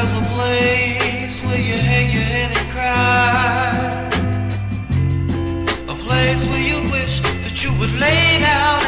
there's a place where you hang your head and cry, a place where you wish that you would lay down